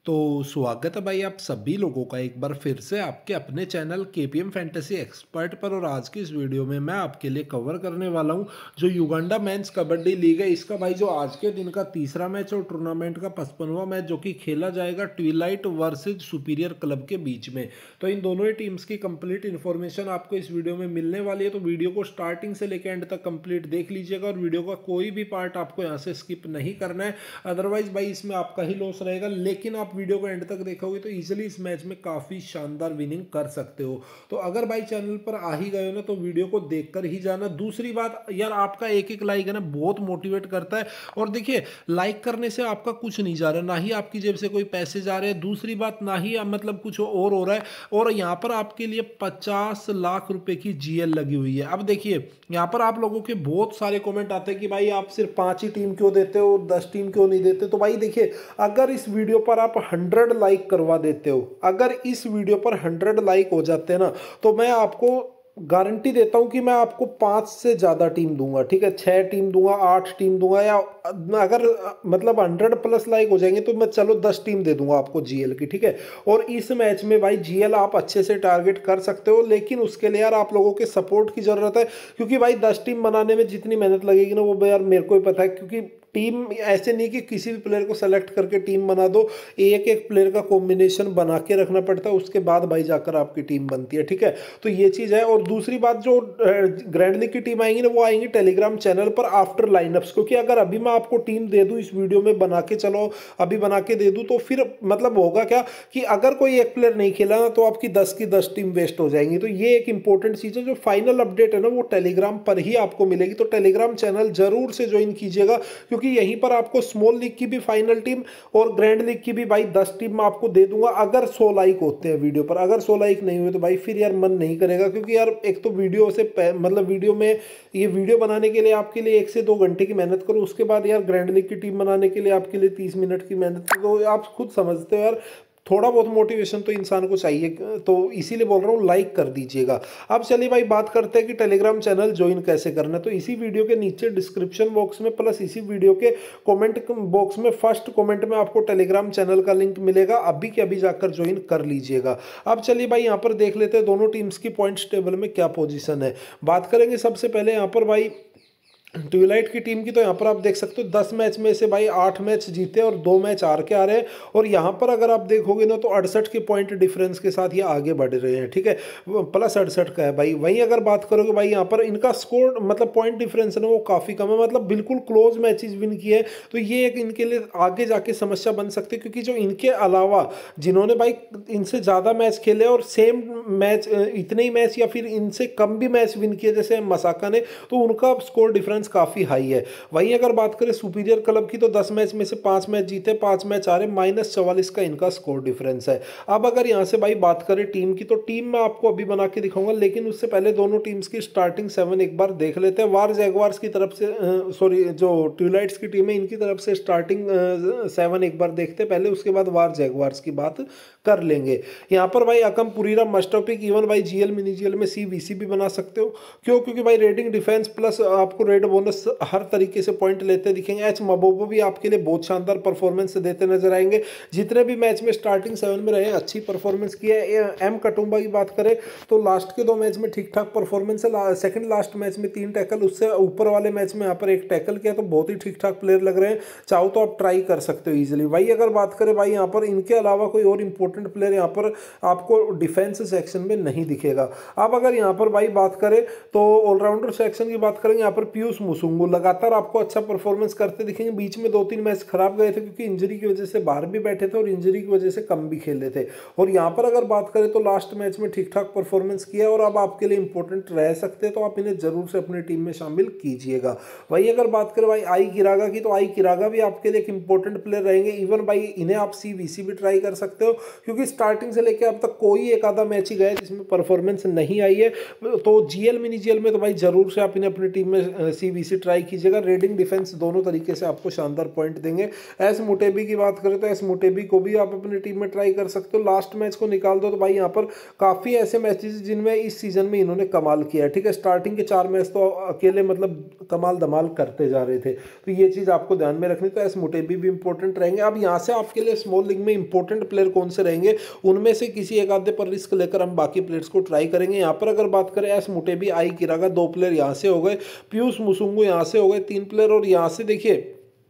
तो स्वागत है भाई आप सभी लोगों का एक बार फिर से आपके अपने चैनल केपीएम फैंटेसी एक्सपर्ट पर। और आज की इस वीडियो में मैं आपके लिए कवर करने वाला हूं जो युगांडा मेंस कबड्डी लीग है इसका भाई जो आज के दिन का तीसरा मैच और टूर्नामेंट का 55वां मैच जो कि खेला जाएगा ट्विलाइट वर्सेज सुपीरियर क्लब के बीच में। तो इन दोनों ही टीम्स की कंप्लीट इन्फॉर्मेशन आपको इस वीडियो में मिलने वाली है, तो वीडियो को स्टार्टिंग से लेकर एंड तक कंप्लीट देख लीजिएगा और वीडियो का कोई भी पार्ट आपको यहाँ से स्किप नहीं करना है, अदरवाइज भाई इसमें आपका ही लॉस रहेगा। लेकिन आप वीडियो को एंड तक देखोगे तो इजीली इस मैच में काफी शानदार विनिंग कर सकते हो। तो अगर भाई चैनल पर आ ही गए हो ना तो वीडियो को देखकर ही जाना। दूसरी बात यार, आपका एक एक लाइक है ना बहुत मोटिवेट करता है। और देखिए, लाइक करने से आपका कुछ नहीं जा रहा, ना ही आपकी जेब से कोई पैसे जा रहे हैं, दूसरी बात ना ही मतलब कुछ और हो रहा है। और यहाँ पर आपके लिए 50 लाख रुपए की जीएल लगी हुई है। अब देखिए, यहाँ पर आप लोगों के बहुत सारे कमेंट आते हैं कि भाई आप सिर्फ 5 ही टीम क्यों देते हो, 10 टीम क्यों नहीं देते। तो भाई देखिए, अगर इस वीडियो पर आप 100 लाइक करवा देते हो, अगर इस वीडियो पर 100 लाइक हो जाते हैं ना, तो मैं आपको गारंटी देता हूं कि मैं आपको 5 से ज्यादा टीम दूंगा। ठीक है, 6 टीम दूंगा, 8 टीम दूंगा, या अगर मतलब 100 प्लस लाइक हो जाएंगे तो मैं चलो 10 टीम दे दूंगा आपको जीएल की। ठीक है, और इस मैच में भाई जीएल आप अच्छे से टारगेट कर सकते हो, लेकिन उसके लिए यार आप लोगों के सपोर्ट की जरूरत है। क्योंकि भाई 10 टीम बनाने में जितनी मेहनत लगेगी ना वो यार मेरे को ही पता है। क्योंकि टीम ऐसे नहीं कि किसी भी प्लेयर को सेलेक्ट करके टीम बना दो, एक एक प्लेयर का कॉम्बिनेशन बना के रखना पड़ता है, उसके बाद भाई जाकर आपकी टीम बनती है। ठीक है, तो ये चीज है। और दूसरी बात, जो ग्रैंड लीग की टीम आएंगी ना वो आएंगी टेलीग्राम चैनल पर आफ्टर लाइनअप्स। क्योंकि अगर अभी मैं आपको टीम दे दूं इस वीडियो में बना के, चलो अभी बना के दे दूं, तो फिर मतलब होगा क्या कि अगर कोई एक प्लेयर नहीं खेला ना तो आपकी 10 की 10 टीम वेस्ट हो जाएंगी। तो ये एक इंपॉर्टेंट चीज है। जो फाइनल अपडेट है ना वो टेलीग्राम पर ही आपको मिलेगी, तो टेलीग्राम चैनल जरूर से ज्वाइन कीजिएगा। क्योंकि यहीं पर आपको स्मॉल लीग की भी फाइनल टीम और ग्रैंड लीग की भी भाई 10 टीम मैं आपको दे दूंगा, अगर 100 लाइक होते हैं वीडियो पर। अगर 100 लाइक नहीं हुए तो भाई फिर यार मन नहीं करेगा। क्योंकि यार एक तो वीडियो से मतलब वीडियो में ये वीडियो बनाने के लिए आपके लिए 1 से 2 घंटे की मेहनत करो, उसके बाद यार ग्रैंड लीग की टीम बनाने के लिए आपके लिए 30 मिनट की मेहनत, तो आप खुद समझते हो यार, थोड़ा बहुत मोटिवेशन तो इंसान को चाहिए। तो इसीलिए बोल रहा हूँ लाइक कर दीजिएगा। अब चलिए भाई बात करते हैं कि टेलीग्राम चैनल ज्वाइन कैसे करना है। तो इसी वीडियो के नीचे डिस्क्रिप्शन बॉक्स में प्लस इसी वीडियो के कमेंट बॉक्स में फर्स्ट कमेंट में आपको टेलीग्राम चैनल का लिंक मिलेगा, अभी के अभी जाकर ज्वाइन कर लीजिएगा। अब चलिए भाई यहाँ पर देख लेते हैं दोनों टीम्स की पॉइंट्स टेबल में क्या पोजीशन है। बात करेंगे सबसे पहले यहाँ पर भाई ट्विलाइट की टीम की। तो यहाँ पर आप देख सकते हो 10 मैच में से भाई 8 मैच जीते और 2 मैच हार के आ रहे हैं। और यहाँ पर अगर आप देखोगे ना तो 68 के पॉइंट डिफरेंस के साथ ये आगे बढ़ रहे हैं। ठीक है, प्लस 68 का है भाई। वहीं अगर बात करोगे भाई यहाँ पर इनका स्कोर मतलब पॉइंट डिफरेंस है ना वो काफ़ी कम है, मतलब बिल्कुल क्लोज मैचेस विन किए। तो ये एक इनके लिए आगे जाके समस्या बन सकती है। क्योंकि जो इनके अलावा जिन्होंने भाई इनसे ज़्यादा मैच खेले और सेम मैच इतने ही मैच या फिर इनसे कम भी मैच विन किए जैसे मसाका ने, तो उनका स्कोर डिफरेंस काफी हाई है। वहीं अगर बात करें सुपीरियर क्लब की तो 10 मैच में से 5 मैच जीते, 5 मैच हारे, -44 का इनका स्कोर डिफरेंस है। अब अगर यहां से भाई बात करें टीम की, तो टीम मैं आपको अभी बना के दिखाऊंगा, लेकिन उससे पहले दोनों टीम्स की स्टार्टिंग 7 एक बार देख लेते हैं। वार जैगवार्स की तरफ से सॉरी जो ट्विलाइट्स की टीम है इनकी तरफ से स्टार्टिंग 7 एक बार देखते हैं पहले, उसके बाद वार जैगवार्स की बात कर लेंगे। यहाँ पर भाई अकम पुरीरा मस्ट पिक, इवन भाई जीएल मिनी जीएल में सीवीसी भी बना सकते हो। क्यों? क्योंकि भाई रेटिंग डिफेंस प्लस आपको रेड बोनस हर तरीके से पॉइंट लेते दिखेंगे। एच मबोबो भी आपके लिए बहुत शानदार परफॉर्मेंस देते नजर आएंगे, जितने भी मैच में स्टार्टिंग 7 में रहे अच्छी परफॉर्मेंस की है। एम कटुम्बा की बात करें तो लास्ट के 2 मैच में ठीक ठाक परफॉर्मेंस है। सेकंड लास्ट मैच में 3 टैकल, उससे ऊपर वाले मैच में यहाँ पर 1 टैकल किया, तो बहुत ही ठीक ठाक प्लेयर लग रहे हैं। चाहो तो आप ट्राई कर सकते हो इजिली। भाई अगर बात करें भाई यहाँ पर इनके अलावा कोई और इंपॉर्टेंट प्लेयर यहाँ पर आपको डिफेंस सेक्शन में नहीं दिखेगा। अब अगर यहाँ पर भाई बात करें तो ऑलराउंडर सेक्शन की बात करेंगे, यहाँ पर पीयूष मुसुंगू लगातार आपको अच्छा परफॉर्मेंस करते दिखेंगे। बीच में 2-3 मैच खराब गए थे क्योंकि इंजरी की वजह से बाहर भी बैठे थे और इंजरी की वजह से कम भी खेले थे। और यहाँ पर अगर बात करें तो लास्ट मैच में ठीक ठाक परफॉर्मेंस किया और अब आपके लिए इंपॉर्टेंट रह सकते हैं, तो आप इन्हें जरूर से अपनी टीम में शामिल कीजिएगा। वही अगर बात करें भाई आई किरागा की, तो आई किरागा भी आपके लिए एक इंपॉर्टेंट प्लेयर रहेंगे। इवन भाई इन्हें आप सीवीसी भी ट्राई कर सकते हो, क्योंकि स्टार्टिंग से लेकर अब तक कोई एक आधा मैच ही गया जिसमें परफॉर्मेंस नहीं आई है। तो जीएल मिनी जीएल में तो भाई जरूर से आप इन्हें अपनी टीम में CVC ट्राई कीजिएगा। रेडिंग डिफेंस दोनों तरीके से आपको शानदार पॉइंट देंगे। एस मोटेबी की बात करें तो एस मोटेबी को भी आप अपनी टीम में ट्राई कर सकते हो। लास्ट मैच को निकाल दो तो भाई यहाँ पर काफ़ी ऐसे मैचेस जिनमें इस सीजन में इन्होंने कमाल किया है, ठीक है। स्टार्टिंग के 4 मैच तो अकेले मतलब कमाल धमाल करते जा रहे थे, तो ये चीज़ आपको ध्यान में रखनी। तो एस मोटेबी भी इंपॉर्टेंट रहेंगे। अब यहाँ से आपके लिए स्मॉल लीग में इंपॉर्टेंट प्लेयर कौन से रहेंगे, उनमें से किसी एक आधे पर रिस्क लेकर हम बाकी प्लेयर्स को ट्राई करेंगे। यहाँ पर अगर बात करें एस मोटेबी, आई किरागा 2 प्लेयर यहाँ से हो गए, पीयूष मुसुंगू यहाँ से हो गए 3 प्लेयर, और यहाँ से देखिए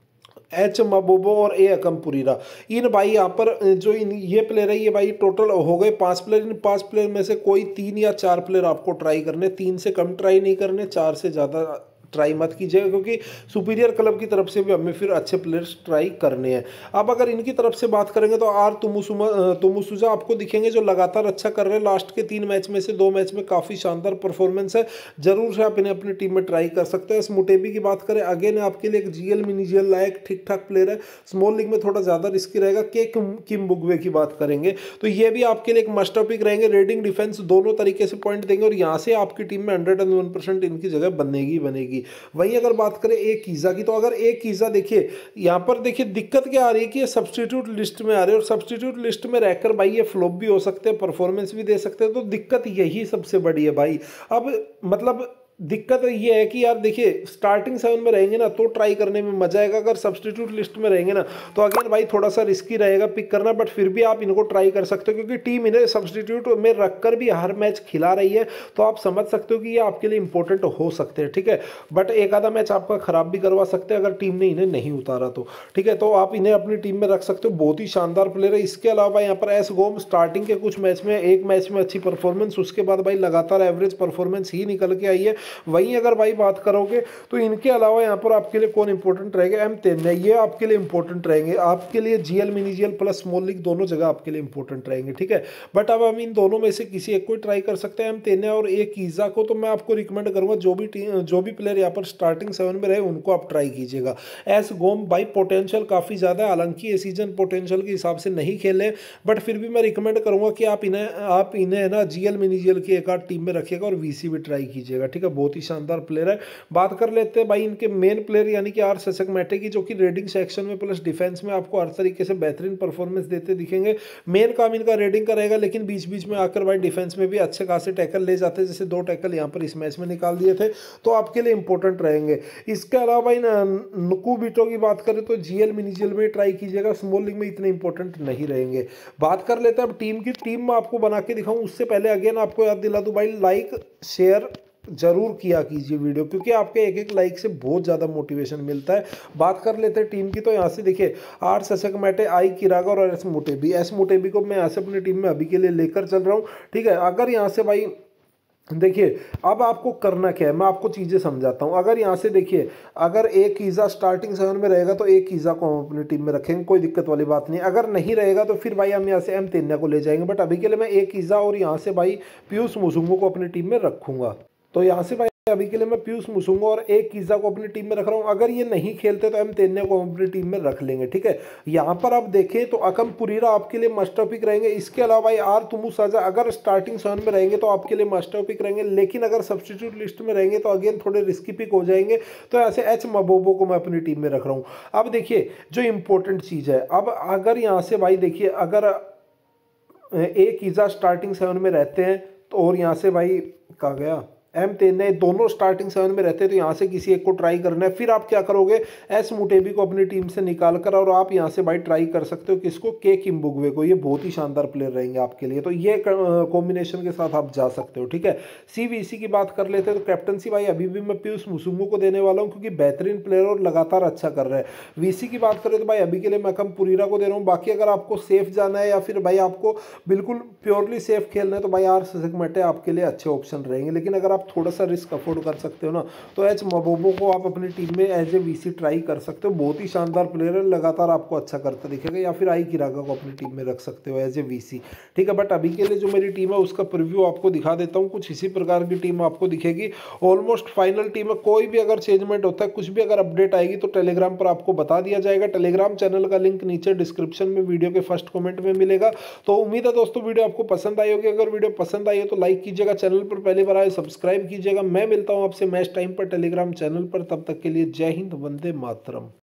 एच मबोबो और ए अकमपुरीरा, इन भाई यहाँ पर जो इन ये प्लेयर है, ये भाई टोटल हो गए 5 प्लेयर। इन 5 प्लेयर में से कोई 3 या 4 प्लेयर आपको ट्राई करने, 3 से कम ट्राई नहीं करने, 4 से ज़्यादा ट्राई मत कीजिएगा, क्योंकि सुपीरियर क्लब की तरफ से भी हमें फिर अच्छे प्लेयर्स ट्राई करने हैं। अब अगर इनकी तरफ से बात करेंगे तो आर तुमुसुजा आपको दिखेंगे, जो लगातार अच्छा कर रहे हैं। लास्ट के 3 मैच में से 2 मैच में काफ़ी शानदार परफॉर्मेंस है, जरूर से आप इन्हें अपनी टीम में ट्राई कर सकते हैं। इस मुटेबी की बात करें, अगेन आपके लिए एक जीएल मिनीजीएल लायक ठीक ठाक प्लेयर है, स्मॉल लीग में थोड़ा ज़्यादा रिस्की रहेगा। के किम्बुगवे की बात करेंगे तो ये भी आपके लिए एक मस्ट पिक रहेंगे। रेडिंग डिफेंस दोनों तरीके से पॉइंट देंगे, और यहाँ से आपकी टीम में 101% इनकी जगह बनेगी। वहीं अगर बात करें एक कीज़ा की, तो अगर एक कीज़ा देखिए यहाँ पर देखिए दिक्कत क्या आ रही है कि ये सब्स्टिट्यूट लिस्ट में आ रहे हैं, और सब्स्टिट्यूट लिस्ट में रहकर भाई ये फ्लॉप भी हो सकते हैं, परफॉर्मेंस भी दे सकते हैं। तो दिक्कत यही सबसे बड़ी है भाई। अब मतलब दिक्कत ये है कि यार देखिए स्टार्टिंग 7 में रहेंगे ना तो ट्राई करने में मजा आएगा, अगर सब्स्टिट्यूट लिस्ट में रहेंगे ना तो अगेन भाई थोड़ा सा रिस्की रहेगा पिक करना, बट फिर भी आप इनको ट्राई कर सकते हो, क्योंकि टीम इन्हें सब्स्टिट्यूट में रखकर भी हर मैच खिला रही है, तो आप समझ सकते हो कि ये आपके लिए इंपॉर्टेंट हो सकते हैं, ठीक है। बट एक आधा मैच आपका खराब भी करवा सकते हैं अगर टीम ने इन्हें नहीं उतारा तो, ठीक है। तो आप इन्हें अपनी टीम में रख सकते हो, बहुत ही शानदार प्लेयर है। इसके अलावा यहाँ पर एस गोम स्टार्टिंग के कुछ मैच में, एक मैच में अच्छी परफॉर्मेंस, उसके बाद भाई लगातार एवरेज परफॉर्मेंस ही निकल के आई है। वहीं अगर बात करोगे तो इनके अलावा यहाँ पर आपके लिए कौन इंपॉर्टेंट रहेगा, एम तेन्ने, ये आपके लिए इंपॉर्टेंट रहेंगे। आपके लिए GL mini GL plus small league दोनों जगह आपके लिए इंपॉर्टेंट रहेंगे, ठीक है। बट अब हम इन दोनों में से किसी एक को ट्राई कर सकते हैं, एम तेन्ने और एक कीज़ा को। तो मैं आपको रिकमेंड करूंगा जो भी प्लेयर यहाँ पर स्टार्टिंग 7 में रहे उनको आप ट्राई कीजिएगा। एस गोम भाई पोटेंशियल काफ़ी ज़्यादा है, हालांकि ये सीजन पोटेंशियल के हिसाब से नहीं खेले, बट फिर भी मैं रिकमेंड करूंगा कि आप इन्हें ना जीएल मिनीजीएल की एक आध टीम में रखिएगा और वीसी भी ट्राई कीजिएगा, ठीक है। बहुत ही शानदार प्लेयर है। बात कर लेते हैं भाई इनके मेन प्लेयर यानी कि आर सशक मैटे की, जो कि रेडिंग सेक्शन में प्लस डिफेंस में आपको हर तरीके से बेहतरीन परफॉर्मेंस देते दिखेंगे। मेन काम इनका रेडिंग का रहेगा, लेकिन बीच बीच में आकर भाई डिफेंस में भी अच्छे खासे टैकल ले जाते हैं, जैसे 2 टैकल यहाँ पर इस मैच में निकाल दिए थे, तो आपके लिए इंपॉर्टेंट रहेंगे। इसके अलावा भाई नुकू बीटो की बात करें तो जीएल मिनीजीएल में ट्राई कीजिएगा, स्मॉल लीग में इतने इंपॉर्टेंट नहीं रहेंगे। बात कर लेते हैं अब टीम की। टीम में आपको बना के दिखाऊं उससे पहले अगेन आपको याद दिला दूं भाई, लाइक शेयर जरूर किया कीजिए वीडियो, क्योंकि आपके एक एक लाइक से बहुत ज़्यादा मोटिवेशन मिलता है। बात कर लेते हैं टीम की, तो यहाँ से देखिए आर सशक मैटे, आई किरागा और एस मोटेबी को मैं यहाँ से अपनी टीम में अभी के लिए लेकर चल रहा हूँ, ठीक है। अगर यहाँ से भाई देखिए अब आपको करना क्या है, मैं आपको चीज़ें समझाता हूँ। अगर यहाँ से देखिए, अगर एक कीज़ा स्टार्टिंग 7 में रहेगा तो एक कीज़ा को हम अपनी टीम में रखेंगे, कोई दिक्कत वाली बात नहीं। अगर नहीं रहेगा तो फिर भाई हम यहाँ से एम तेन्या को ले जाएंगे, बट अभी के लिए मैं एक कीज़ा और यहाँ से भाई पीयूष मुसुंगू को अपनी टीम में रखूँगा। तो यहाँ से भाई अभी के लिए मैं पीयूष मुसुंगू और एक कीज़ा को अपनी टीम में रख रहा हूँ। अगर ये नहीं खेलते तो एम तेन्या को हम अपनी टीम में रख लेंगे, ठीक है। यहाँ पर आप देखें तो अकमपुरीरा आपके लिए मास्टर पिक रहेंगे। इसके अलावा भाई आर तुमुसाजा अगर स्टार्टिंग 7 में रहेंगे तो आपके लिए मास्टर पिक रहेंगे, लेकिन अगर सब्स्टिट्यूट लिस्ट में रहेंगे तो अगेन थोड़े रिस्की पिक हो जाएंगे। तो ऐसे एच मबोबो को मैं अपनी टीम में रख रहा हूँ। अब देखिए जो इंपॉर्टेंट चीज़ है, अब अगर यहाँ से भाई देखिए, अगर एक कीज़ा स्टार्टिंग 7 में रहते हैं तो, और यहाँ से भाई कहा गया एम तेन्ने, दोनों स्टार्टिंग 7 में रहते हैं, तो यहाँ से किसी एक को ट्राई करना है। फिर आप क्या करोगे, एस मुटेबी को अपनी टीम से निकाल कर, और आप यहाँ से भाई ट्राई कर सकते हो किसको, के किम्बुगवे को। ये बहुत ही शानदार प्लेयर रहेंगे आपके लिए, तो ये कॉम्बिनेशन के साथ आप जा सकते हो, ठीक है। सीवीसी की बात कर लेते हैं तो कैप्टनसी भाई अभी भी मैं पीयूष मुसुंगू को देने वाला हूँ, क्योंकि बेहतरीन प्लेयर और लगातार अच्छा कर रहा है। वीसी की बात करें तो भाई अभी के लिए मैं अकमपुरीरा को दे रहा हूँ। बाकी अगर आपको सेफ जाना है या फिर भाई आपको बिल्कुल प्योरली सेफ खेलना है तो भाई आर सशक मैटे आपके लिए अच्छे ऑप्शन रहेंगे। लेकिन अगर आप थोड़ा सा रिस्क अफोर्ड कर सकते हो ना, तो एच मबोबो को आप अपनी टीम में एज ए वीसी ट्राई कर सकते हो। बहुत ही शानदार प्लेयर है, लगातार आपको अच्छा करता दिखेगा। या फिर आई किरागा को अपनी टीम में रख सकते हो एज ए वीसी, ठीक है। बट अभी के लिए जो मेरी टीम है उसका प्रीव्यू आपको दिखा देता हूँ। कुछ इसी प्रकार की टीम आपको दिखेगी, ऑलमोस्ट फाइनल टीम है। कोई भी अगर चेंजमेंट होता है, कुछ भी अगर अपडेट आएगी तो टेलीग्राम पर आपको बता दिया जाएगा। टेलीग्राम चैनल का लिंक नीचे डिस्क्रिप्शन में वीडियो के फर्स्ट कमेंट में मिलेगा। तो उम्मीद है दोस्तों वीडियो आपको पसंद आई होगी। अगर वीडियो पसंद आई है तो लाइक कीजिएगा, चैनल पर पहली बार आए सब्सक्राइब सब्सक्राइब कीजिएगा। मैं मिलता हूँ आपसे मैच टाइम पर टेलीग्राम चैनल पर, तब तक के लिए जय हिंद, वंदे मातरम।